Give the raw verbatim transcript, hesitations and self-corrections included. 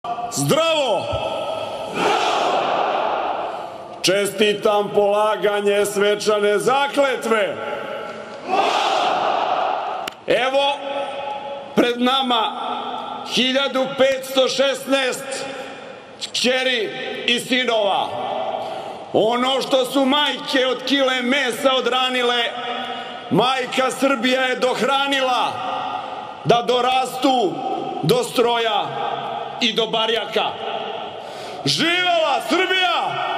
Zdravo! Čestitam polaganje svečane zakletve. Evo, pred nama hiljadu petsto šesnaest kćeri i sinova. Ono što su majke od kile mesa odranile, majka Srbija je dohranila da dorastu do stroja i do barjaka. Živela Srbija!